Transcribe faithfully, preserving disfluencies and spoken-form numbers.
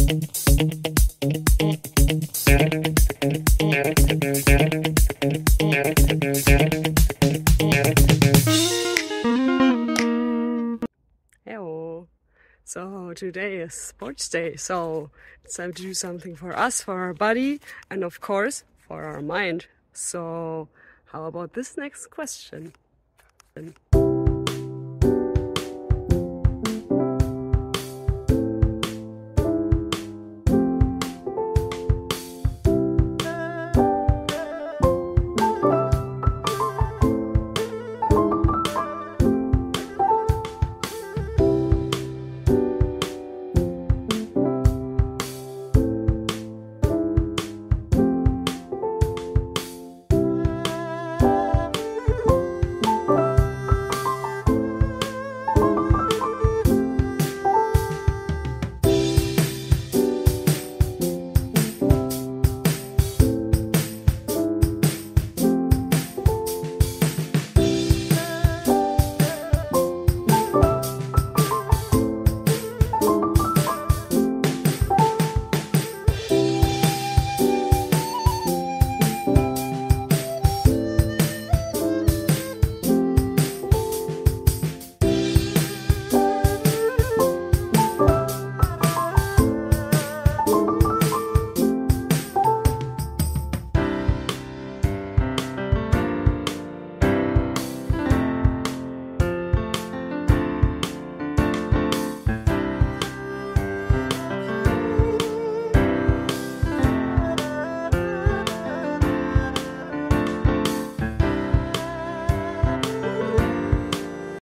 Hello. So today is sports day, so it's time to do something for us, for our body, and of course for our mind. So how about this next question?